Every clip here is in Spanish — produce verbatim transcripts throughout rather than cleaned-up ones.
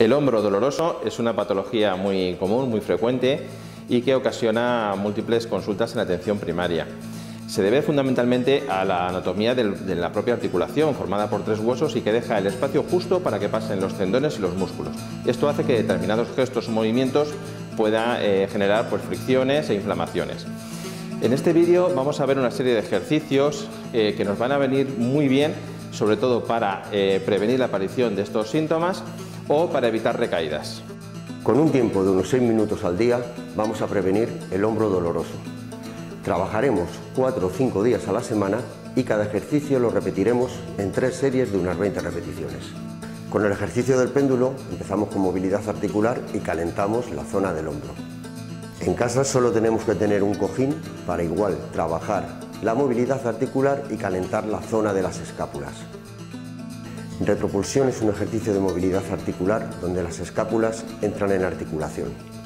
El hombro doloroso es una patología muy común, muy frecuente y que ocasiona múltiples consultas en atención primaria. Se debe fundamentalmente a la anatomía de la propia articulación, formada por tres huesos y que deja el espacio justo para que pasen los tendones y los músculos. Esto hace que determinados gestos o movimientos puedan eh, generar pues, fricciones e inflamaciones. En este vídeo vamos a ver una serie de ejercicios eh, que nos van a venir muy bien, sobre todo para eh, prevenir la aparición de estos síntomas o para evitar recaídas. Con un tiempo de unos seis minutos al día vamos a prevenir el hombro doloroso. Trabajaremos cuatro o cinco días a la semana y cada ejercicio lo repetiremos en tres series de unas veinte repeticiones. Con el ejercicio del péndulo empezamos con movilidad articular y calentamos la zona del hombro. En casa solo tenemos que tener un cojín para igual trabajar la movilidad articular y calentar la zona de las escápulas. Retropulsión es un ejercicio de movilidad articular donde las escápulas entran en articulación.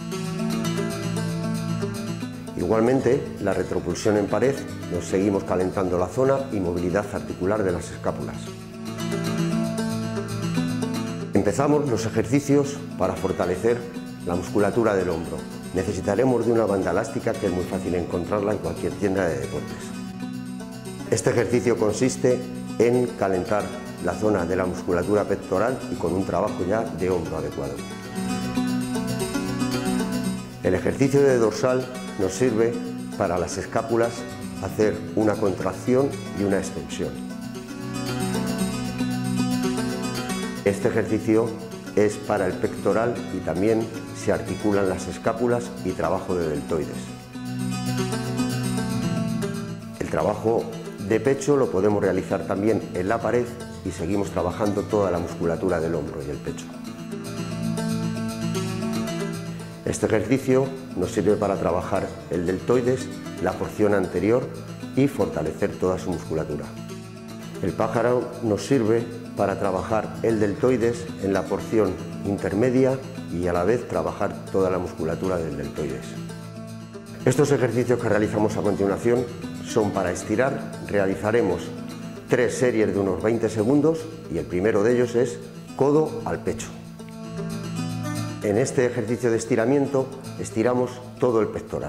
Igualmente, la retropulsión en pared, nos seguimos calentando la zona y movilidad articular de las escápulas. Empezamos los ejercicios para fortalecer la musculatura del hombro. Necesitaremos de una banda elástica que es muy fácil encontrarla en cualquier tienda de deportes. Este ejercicio consiste en calentar la zona de la musculatura pectoral y con un trabajo ya de hombro adecuado. El ejercicio de dorsal nos sirve para las escápulas hacer una contracción y una extensión. Este ejercicio es para el pectoral y también se articulan las escápulas y trabajo de deltoides. El trabajo de pecho lo podemos realizar también en la pared y seguimos trabajando toda la musculatura del hombro y el pecho. Este ejercicio nos sirve para trabajar el deltoides, la porción anterior y fortalecer toda su musculatura. El pájaro nos sirve para trabajar el deltoides en la porción intermedia y a la vez trabajar toda la musculatura del deltoides. Estos ejercicios que realizamos a continuación son para estirar. Realizaremos tres series de unos veinte segundos y el primero de ellos es codo al pecho. En este ejercicio de estiramiento estiramos todo el pectoral.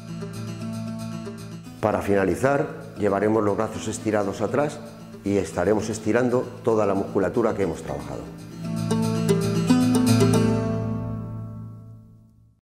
Para finalizar llevaremos los brazos estirados atrás y estaremos estirando toda la musculatura que hemos trabajado.